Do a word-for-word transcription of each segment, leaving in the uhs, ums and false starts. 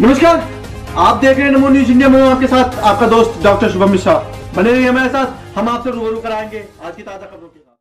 नमस्कार, आप देख रहे हैं नमो न्यूज इंडिया में। आपके साथ आपका दोस्त डॉक्टर शुभम मिश्रा। बने रहिए हमारे साथ, हम आपसे रूबरू कराएंगे आज की ताजा खबरों के साथ।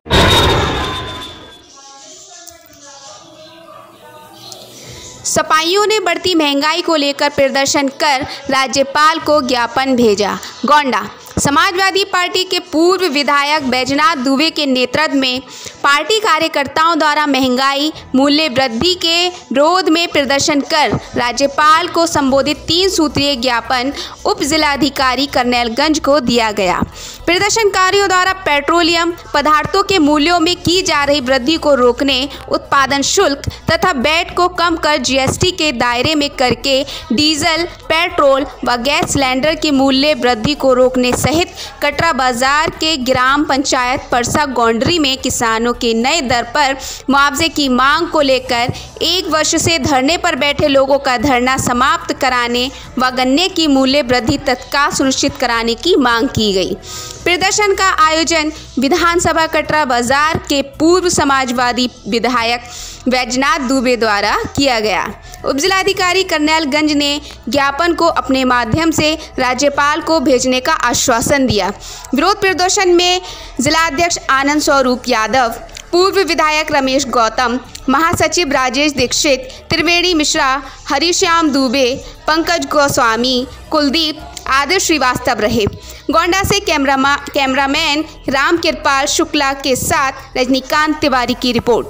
सपाइयों ने बढ़ती महंगाई को लेकर प्रदर्शन कर राज्यपाल को ज्ञापन भेजा। गोंडा समाजवादी पार्टी के पूर्व विधायक बैजनाथ दुबे के नेतृत्व में पार्टी कार्यकर्ताओं द्वारा महंगाई मूल्य वृद्धि के विरोध में प्रदर्शन कर राज्यपाल को संबोधित तीन सूत्रीय ज्ञापन उप जिलाधिकारी करनेलगंज को दिया गया। प्रदर्शनकारियों द्वारा पेट्रोलियम पदार्थों के मूल्यों में की जा रही वृद्धि को रोकने, उत्पादन शुल्क तथा वैट को कम कर जीएसटी के दायरे में करके डीजल, पेट्रोल व गैस सिलेंडर की मूल्य वृद्धि को रोकने सहित कटरा बाजार के ग्राम पंचायत परसा गोंडरी में किसानों के नए दर पर मुआवजे की मांग को लेकर एक वर्ष से धरने पर बैठे लोगों का धरना समाप्त कराने व गन्ने की मूल्य वृद्धि तत्काल सुनिश्चित कराने की मांग की गई। प्रदर्शन का आयोजन विधानसभा कटरा बाजार के पूर्व समाजवादी विधायक बैजनाथ दुबे द्वारा किया गया। उपजिलाधिकारी करनेलगंज ने ज्ञापन को अपने माध्यम से राज्यपाल को भेजने का आश्वासन दिया। विरोध प्रदर्शन में जिलाध्यक्ष आनंद स्वरूप यादव, पूर्व विधायक रमेश गौतम, महासचिव राजेश दीक्षित, त्रिवेणी मिश्रा, हरिश्याम दुबे, पंकज गोस्वामी, कुलदीप आदि श्रीवास्तव रहे। गोंडा से कैमरामा कैमरामैन राम कृपाल शुक्ला के साथ रजनीकांत तिवारी की रिपोर्ट।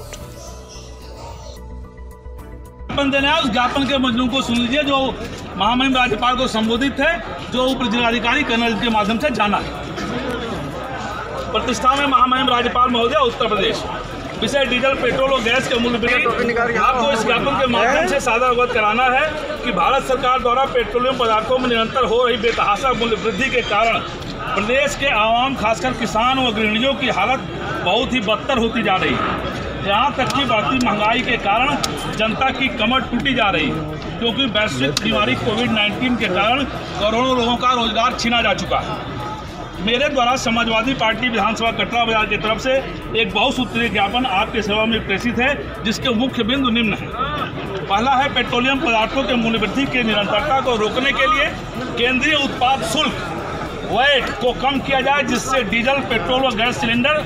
ज्ञापन देना है, उस ज्ञापन के मजमून को सुन लीजिए जो महामहिम राज्यपाल को संबोधित है, जो उप जिलाधिकारी कर्नल के माध्यम से जाना है। प्रतिष्ठा में महामहिम राज्यपाल महोदय उत्तर प्रदेश, विषय डीजल, पेट्रोल और गैस के मूल्य वृद्धि। आपको इस ज्ञापन के माध्यम से सादा अवगत कराना है कि भारत सरकार द्वारा पेट्रोलियम पदार्थों में निरंतर हो रही बेतहाशा मूल्य वृद्धि के कारण प्रदेश के आवाम, खासकर किसान व गृहिणियों की हालत बहुत ही बदतर होती जा रही है। यहाँ तक कि बढ़ती महंगाई के कारण जनता की कमर टूटी जा रही है, क्योंकि वैश्विक बीमारी कोविड नाइन्टीन के कारण करोड़ों लोगों का रोजगार छीना जा चुका है। मेरे द्वारा समाजवादी पार्टी विधानसभा कटरा बाजार की तरफ से एक बहुसूत्रीय ज्ञापन आपके सेवा में प्रेषित है, जिसके मुख्य बिंदु निम्न है। पहला है, पेट्रोलियम पदार्थों के मूल्य वृद्धि की निरंतरता को रोकने के लिए केंद्रीय उत्पाद शुल्क वैट को कम किया जाए, जिससे डीजल, पेट्रोल और गैस सिलेंडर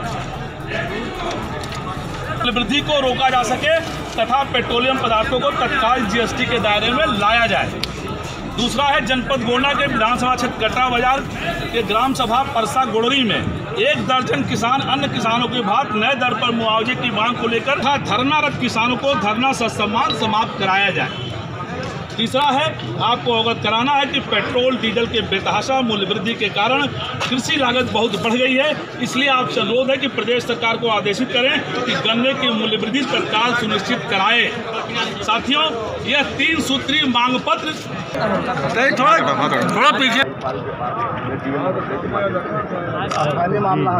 वृद्धि को रोका जा सके तथा पेट्रोलियम पदार्थों को तत्काल जीएसटी के दायरे में लाया जाए। दूसरा है, जनपद गोंडा के विधानसभा क्षेत्र कटरा बाजार के ग्राम सभा परसा गोड़री में एक दर्जन किसान अन्य किसानों के भांति नए दर पर मुआवजे की मांग को लेकर धरनारत किसानों को धरना ससम्मान समाप्त कराया जाए। तीसरा है, आपको अवगत कराना है कि पेट्रोल डीजल के बेतहाशा मूल्य वृद्धि के कारण कृषि लागत बहुत बढ़ गई है, इसलिए आपसे अनुरोध है कि प्रदेश सरकार को आदेशित करें कि गन्ने की मूल्य वृद्धि तत्काल सुनिश्चित कराए। साथियों, यह तीन सूत्रीय मांग पत्र थोड़ा थोड़ा पीछे मामला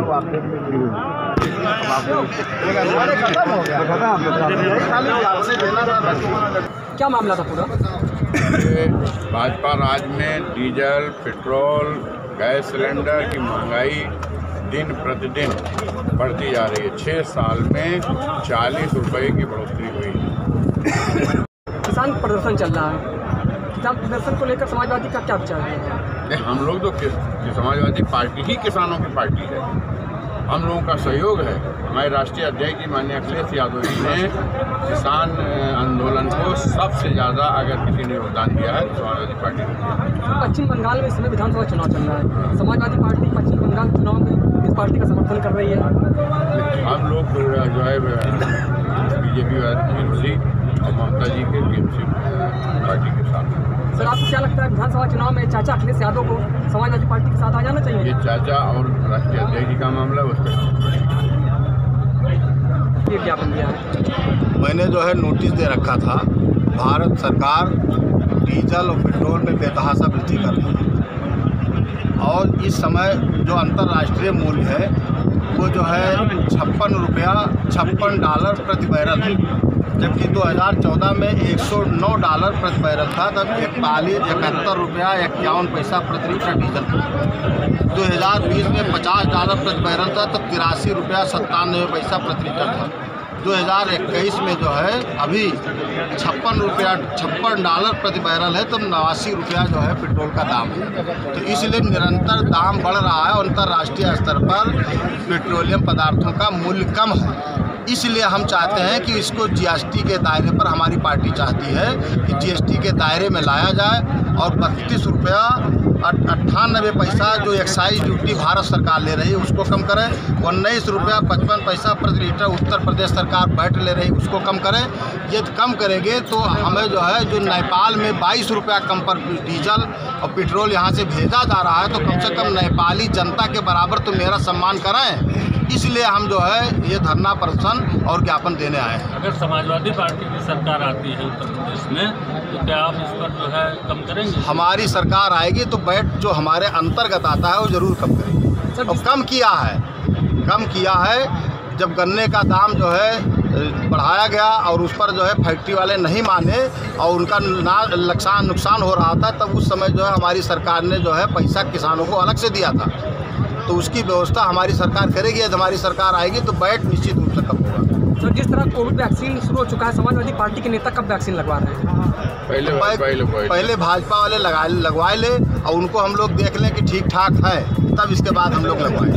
क्या मामला था पूरा? भाजपा राज में डीजल, पेट्रोल, गैस सिलेंडर की महंगाई दिन प्रतिदिन बढ़ती जा रही है। छः साल में चालीस रुपए की बढ़ोतरी हुई। किसान प्रदर्शन चल रहा है, किसान प्रदर्शन को लेकर समाजवादी का क्या विचार है? हम लोग तो कि, कि समाजवादी पार्टी ही किसानों की पार्टी है, हम लोगों का सहयोग है। हमारे राष्ट्रीय अध्यक्ष जी माननीय अखिलेश यादव जी ने किसान आंदोलन को सबसे ज़्यादा अगर किसी ने योगदान दिया है तो समाजवादी पार्टी ने। पश्चिम बंगाल में इस समय विधानसभा चुनाव चल रहा है, समाजवादी पार्टी पश्चिम बंगाल चुनाव में इस पार्टी का समर्थन कर रही है। हम लोग जो है बीजेपी विरोधी और ममता जी के टीएमसी पार्टी के साथ। सर, आपको क्या लगता है विधानसभा चुनाव में चाचा अखिलेश यादव को समाजवादी पार्टी के साथ आ जाना चाहिए? ये चाचा और राष्ट्रीय अध्यक्ष जी का मामला है, उस पर ये ज्ञापन दिया है। मैंने जो है नोटिस दे रखा था, भारत सरकार डीजल और पेट्रोल में बेतहाशा वृद्धि कर रही है और इस समय जो अंतर्राष्ट्रीय मूल्य है वो जो है छप्पन रुपया छप्पन डॉलर प्रति बैरल है, जबकि दो हज़ार चौदह में एक सौ नौ डॉलर प्रति बैरल था, तब इकतालीस इकहत्तर रुपया इक्यावन पैसा प्रति लीटर डीजल था। दो हज़ार बीस में पचास डॉलर प्रति बैरल था, तब तिरासी रुपया सत्तानवे पैसा प्रति लीटर था। दो हज़ार इक्कीस में जो है अभी छप्पन रुपया छप्पन डॉलर प्रति बैरल है, तो नवासी रुपया जो है पेट्रोल का दाम है। तो इसलिए निरंतर दाम बढ़ रहा है और अंतर्राष्ट्रीय स्तर पर पेट्रोलियम पदार्थों का मूल्य कम है। इसलिए हम चाहते हैं कि इसको जीएसटी के दायरे पर, हमारी पार्टी चाहती है कि जीएसटी के दायरे में लाया जाए और बत्तीस रुपया अट्ठानबे पैसा जो एक्साइज ड्यूटी भारत सरकार ले रही है उसको कम करें। उन्नीस रुपया पचपन पैसा प्रति लीटर उत्तर प्रदेश सरकार बैठ ले रही है उसको कम करें। यदि कम करेंगे तो हमें जो है जो नेपाल में बाईस रुपया कम पर डीजल और पेट्रोल यहाँ से भेजा जा रहा है, तो कम से कम नेपाली जनता के बराबर तो मेरा सम्मान करें। इसलिए हम जो है ये धरना प्रदर्शन और ज्ञापन देने आए हैं। अगर समाजवादी पार्टी की सरकार आती है उत्तर प्रदेश में तो क्या आप इस पर जो है कम करेंगे? हमारी सरकार आएगी तो बैट जो हमारे अंतर्गत आता है वो जरूर कम करेंगे। और कम किया है कम किया है जब गन्ने का दाम जो है बढ़ाया गया और उस पर जो है फैक्ट्री वाले नहीं माने और उनका ना नुकसान नुकसान हो रहा था, तब उस समय जो है हमारी सरकार ने जो है पैसा किसानों को अलग से दिया था। तो उसकी व्यवस्था हमारी सरकार करेगी। यदि हमारी सरकार आएगी तो बैट निश्चित रूप से कम होगा। तो जिस तरह कोविड वैक्सीन शुरू हो चुका है, समाजवादी पार्टी के नेता कब वैक्सीन लगवा रहे हैं? पहले पहले पहले भाजपा वाले लगा लगवाए ले और उनको हम लोग देख लें कि ठीक ठाक है, तब इसके बाद हम लोग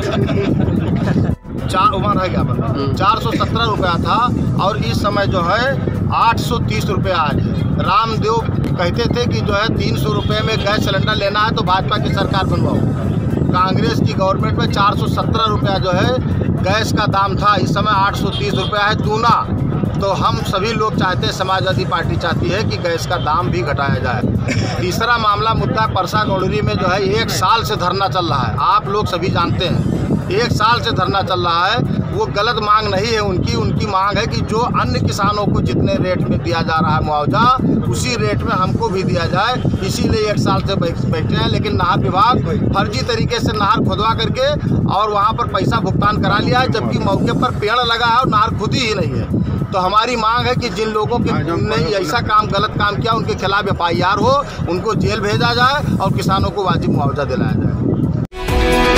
लगवाएंगे। चार उम्र है क्या बता चार सौ सत्रह रुपया था और इस समय जो है आठ सौ तीस रुपया आज है। रामदेव कहते थे कि जो है तीन सौ रुपये में गैस सिलेंडर लेना है तो भाजपा की सरकार बनवाओ। कांग्रेस की गवर्नमेंट में चार सौ सत्रह रुपया जो है गैस का दाम था, इस समय आठ सौ तीस रुपया है, दूना। तो हम सभी लोग चाहते हैं, समाजवादी पार्टी चाहती है कि गैस का दाम भी घटाया जाए। तीसरा मामला मुद्दा परसा गौड़री में जो है एक साल से धरना चल रहा है, आप लोग सभी जानते हैं। एक साल से धरना चल रहा है, वो गलत मांग नहीं है उनकी उनकी मांग है कि जो अन्य किसानों को जितने रेट में दिया जा रहा है मुआवजा, उसी रेट में हमको भी दिया जाए। इसीलिए एक साल से बैठे हैं, लेकिन नहर विभाग फर्जी तरीके से नहर खुदवा करके और वहाँ पर पैसा भुगतान करा लिया है, जबकि मौके पर पेड़ लगा है और नहर खुद ही नहीं है। तो हमारी मांग है कि जिन लोगों के ने ऐसा काम गलत काम किया उनके खिलाफ एफ आई आर हो, उनको जेल भेजा जाए और किसानों को वाजिब मुआवजा दिलाया जाए।